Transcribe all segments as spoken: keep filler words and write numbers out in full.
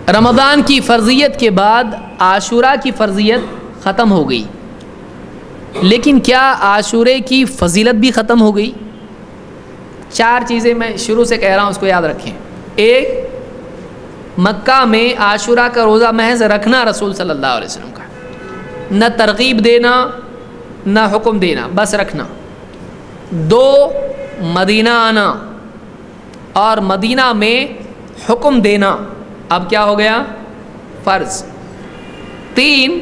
رمضان کی فرضیت کے بعد عاشورہ کی فرضیت ختم ہو گئی، لیکن کیا عاشورے کی فضیلت بھی ختم ہو گئی؟ چار چیزیں میں شروع سے کہہ رہا ہوں، اس کو یاد رکھیں۔ ایک، مکہ میں عاشورہ کا روزہ محض رکھنا رسول صلی اللہ علیہ وسلم کا، نہ ترغیب دینا نہ حکم دینا، بس رکھنا۔ دو، مدینہ آنا اور مدینہ میں حکم دینا، اب کیا ہو گیا؟ فرض۔ تین،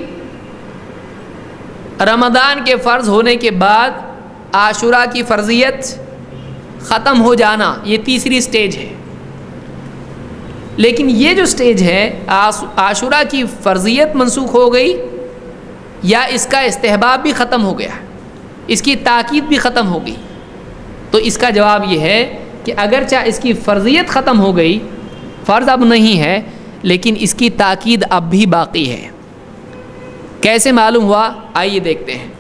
رمضان کے فرض ہونے کے بعد عاشورہ کی فرضیت ختم ہو جانا، یہ تیسری سٹیج ہے۔ لیکن یہ جو سٹیج ہے، عاشورہ کی فرضیت منسوخ ہو گئی یا اس کا استحباب بھی ختم ہو گیا، اس کی تاکید بھی ختم ہو گئی؟ تو اس کا جواب یہ ہے کہ اگرچہ اس کی فرضیت ختم ہو گئی، فرض اب نہیں ہے، لیکن اس کی تاکید اب بھی باقی ہے۔ کیسے معلوم ہوا؟ آئیے دیکھتے ہیں۔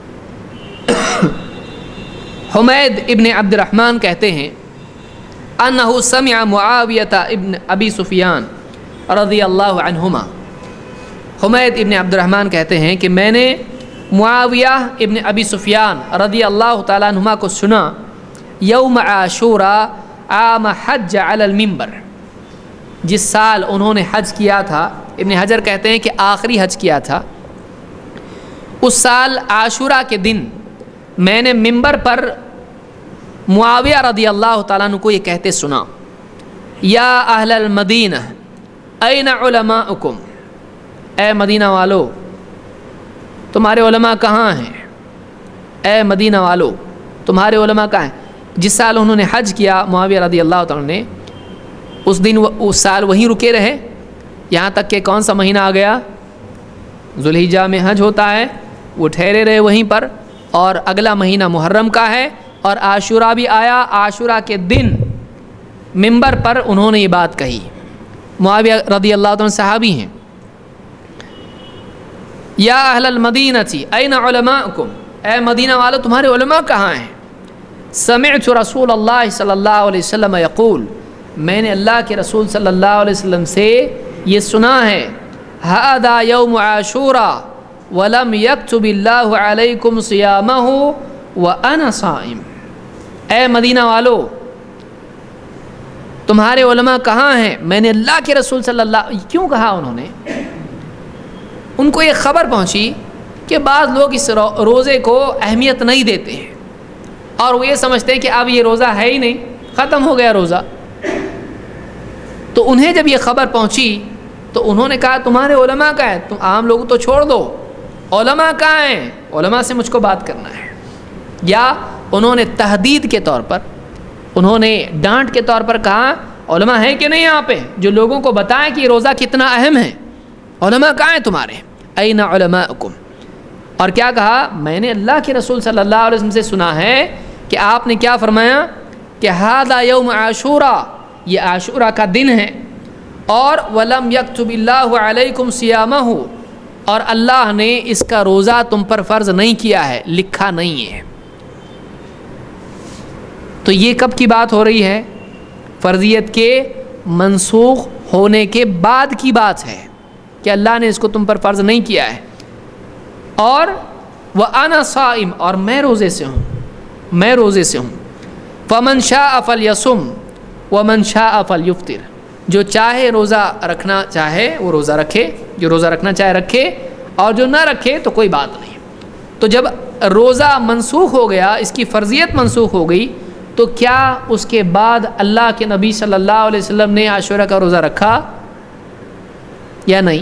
حمید ابن عبد الرحمن کہتے ہیں انہ سمع معاویہ ابن ابی سفیان رضی اللہ عنہما، حمید ابن عبد الرحمن کہتے ہیں کہ میں نے معاویہ ابن ابی سفیان رضی اللہ تعالیٰ عنہما کو سنا یوم عاشوراء عام حج علی المنبر، جس سال انہوں نے حج کیا تھا، ابن حجر کہتے ہیں کہ آخری حج کیا تھا، اس سال عاشوراء کے دن میں نے منبر پر معاویہ رضی اللہ تعالیٰ عنہ کو یہ کہتے سنا، یا اہل المدینہ این علماؤکم، اے مدینہ والو تمہارے علماء کہاں ہیں؟ اے مدینہ والو تمہارے علماء کہاں ہیں؟ جس سال انہوں نے حج کیا معاویہ رضی اللہ تعالیٰ نے، اس دن اس سال وہیں رکے رہے، یہاں تک کہ کون سا مہینہ آ گیا؟ ذوالحجہ میں حج ہوتا ہے، وہ ٹھہرے رہے وہیں پر، اور اگلا مہینہ محرم کا ہے، اور عاشورہ بھی آیا، عاشورہ کے دن منبر پر انہوں نے یہ بات کہی۔ معاویہ رضی اللہ عنہ صحابی ہیں۔ یا اہل المدینہ این علماءکم، اے مدینہ والو تمہارے علماء کہاں ہیں؟ سمعت رسول اللہ صلی اللہ علیہ وسلم یقول، میں نے اللہ کے رسول صلی اللہ علیہ وسلم سے یہ سنا ہے، ھذا یوم عاشوراء ولم یکتب اللہ علیکم صیامہ وانا صائم، اے مدینہ والو تمہارے علماء کہاں ہیں؟ میں نے اللہ کے رسول صلی اللہ، کیوں کہا انہوں نے؟ ان کو یہ خبر پہنچی کہ بعض لوگ اس روزے کو اہمیت نہیں دیتے ہیں، اور وہ یہ سمجھتے ہیں کہ اب یہ روزہ ہے ہی نہیں، ختم ہو گیا روزہ۔ تو انہیں جب یہ خبر پہنچی تو انہوں نے کہا تمہارے علماء کا ہے، تم عام لوگ تو چھوڑ دو، علماء کہاں ہیں؟ علماء سے مجھ کو بات کرنا ہے۔ یا انہوں نے تحدید کے طور پر، انہوں نے ڈانٹ کے طور پر کہا علماء ہیں کہ نہیں یہاں پہ جو لوگوں کو بتائیں کہ یہ روزہ کتنا اہم ہے؟ علماء کہاں ہیں تمہارے؟ این علماءکم۔ اور کیا کہا؟ میں نے اللہ کے رسول صلی اللہ علیہ وسلم سے سنا ہے کہ آپ نے کیا فرمایا کہ ھذا یوم عاشوراء، یہ عاشوراء کا دن ہے، اور ولم یکتب اللہ علیکم صیامہ، اور اللہ نے اس کا روزہ تم پر فرض نہیں کیا ہے، لکھا نہیں ہے۔ تو یہ کب کی بات ہو رہی ہے؟ فرضیت کے منسوخ ہونے کے بعد کی بات ہے کہ اللہ نے اس کو تم پر فرض نہیں کیا ہے۔ اور وَأَنَا صَائِمٌ، اور میں روزے سے ہوں، میں روزے سے ہوں۔ فَمَنْ شَاءَ فَلْيَصُمْ وَمَنْ شَاءَ فَلْيُفْطِرْ، جو چاہے روزہ رکھنا چاہے وہ روزہ رکھے، جو روزہ رکھنا چاہے رکھے، اور جو نہ رکھے تو کوئی بات نہیں۔ تو جب روزہ منسوخ ہو گیا، اس کی فرضیت منسوخ ہو گئی، تو کیا اس کے بعد اللہ کے نبی صلی اللہ علیہ وسلم نے عاشورہ کا روزہ رکھا یا نہیں؟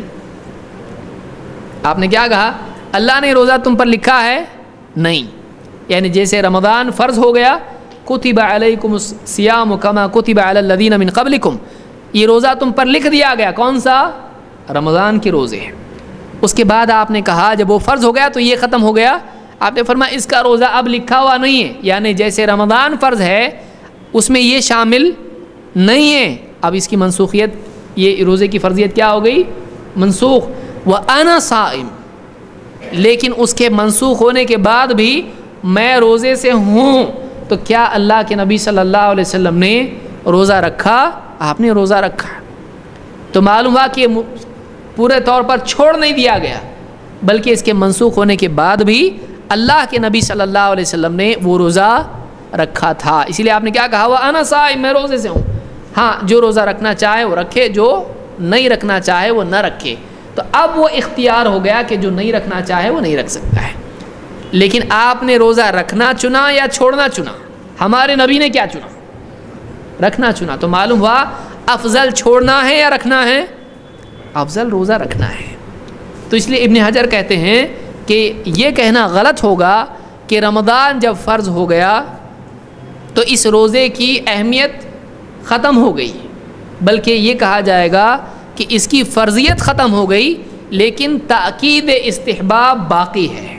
آپ نے کیا کہا؟ اللہ نے روزہ تم پر لکھا ہے؟ نہیں۔ یعنی جیسے رمضان فرض ہو گیا، کتب علیکم الصیام کما کتب علی الذین من قبلکم، یہ روزہ تم پر لکھ دیا گیا، کون سا؟ رمضان کے روزے۔ اس کے بعد آپ نے کہا جب وہ فرض ہو گیا تو یہ ختم ہو گیا، آپ نے فرمایا اس کا روزہ اب لکھا ہوا نہیں ہے، یعنی جیسے رمضان فرض ہے اس میں یہ شامل نہیں ہے، اب اس کی منسوخیت، یہ روزے کی فرضیت کیا ہو گئی؟ منسوخ۔ وَأَنَا صَائِمٌ، لیکن اس کے منسوخ ہونے کے بعد بھی میں روزے سے ہوں، تو کیا اللہ کے نبی صلی اللہ علیہ وسلم نے روزہ رکھا؟ آپ نے روزہ رکھا۔ تو معلوم ہوا کہ پورے طور پر چھوڑ نہیں دیا گیا، بلکہ اس کے منسوخ ہونے کے بعد بھی اللہ کے نبی صلی اللہ علیہ وسلم نے وہ روزہ رکھا تھا. اسی لیے آپ نے کیا کہا؟ وہ انا صائم، میں روزے سے ہوں. ہاں، جو روزہ رکھنا چاہے وہ رکھے، جو نہیں رکھنا چاہے وہ نہ رکھے. تو اب وہ اختیار ہو گیا کہ جو نہیں رکھنا چاہے وہ نہیں رکھ سکتا ہے. لیکن آپ نے روزہ رکھنا چنا یا چھوڑنا چنا؟ ہمارے نبی نے کیا چنا؟ رکھنا چنا. تو معلوم ہوا افضل چھوڑنا ہے یا رکھنا ہے؟ افضل روزہ رکھنا ہے. تو اس لیے ابن حجر کہتے ہیں کہ یہ کہنا غلط ہوگا کہ رمضان جب فرض ہو گیا تو اس روزے کی اہمیت ختم ہو گئی، بلکہ یہ کہا جائے گا کہ اس کی فرضیت ختم ہو گئی لیکن تاکید استحباب باقی ہے.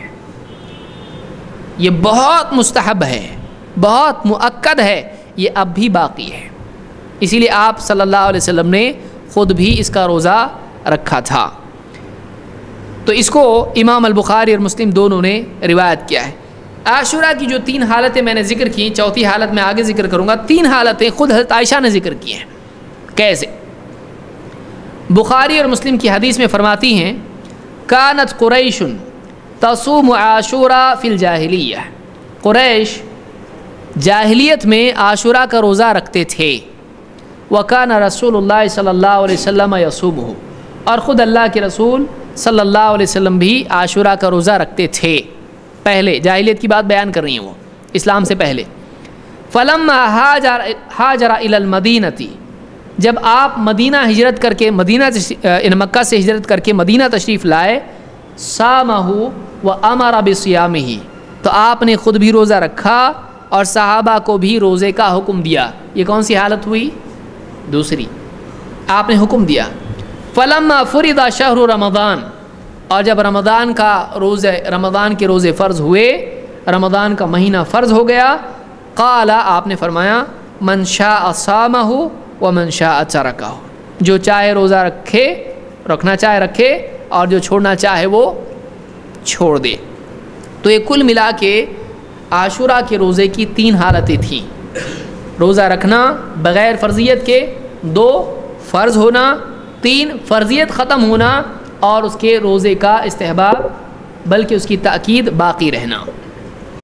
یہ بہت مستحب ہے، بہت مؤکد ہے، یہ اب بھی باقی ہے. اسی لیے آپ صلی اللہ علیہ وسلم نے خود بھی اس کا روزہ رکھا تھا. تو اس کو امام البخاری اور مسلم دونوں نے روایت کیا ہے. عاشورہ کی جو تین حالتیں میں نے ذکر کی، چوتھی حالت میں آگے ذکر کروں گا. تین حالتیں خود حضرت عائشہ نے ذکر کی ہیں. کیسے؟ بخاری اور مسلم کی حدیث میں فرماتی ہیں کانت قریش تصوم عاشورہ فی الجاہلیہ. قریش جاہلیت میں عاشورہ کا روزہ رکھتے تھے. وکان رسول اللہ صلی اللہ علیہ وسلم یصومہ، اور خود اللہ کے رسول صلی اللہ علیہ وسلم بھی عاشورہ کا روزہ رکھتے تھے. پہلے جاہلیت کی بات بیان کر رہی ہیں وہ، اسلام سے پہلے. فلما ہاجر ہاجر الی المدینہ، جب آپ مدینہ ہجرت کر کے مدینہ مکہ سے ہجرت کر کے مدینہ تشریف لائے، صامہ وامر بصیامہ، تو آپ نے خود بھی روزہ رکھا اور صحابہ کو بھی روزے کا حکم دیا. یہ کون سی حالت ہوئی؟ دوسری. آپ نے حکم دیا. فلما فرض شہر رمضان، اور جب رمضان کا روزے رمضان کے روزے فرض ہوئے، رمضان کا مہینہ فرض ہو گیا، قال، آپ نے فرمایا من شاء صامہ ومن شاء ترکہ، جو چاہے روزہ رکھے، رکھنا چاہے رکھے، اور جو چھوڑنا چاہے وہ چھوڑ دے. تو یہ کل ملا کے عاشورہ کے روزے کی تین حالتیں تھیں. روزہ رکھنا بغیر فرضیت کے، دو فرض ہونا، تین فرضیت ختم ہونا، اور اس کے روزے کا استحباب بلکہ اس کی تاکید باقی رہنا.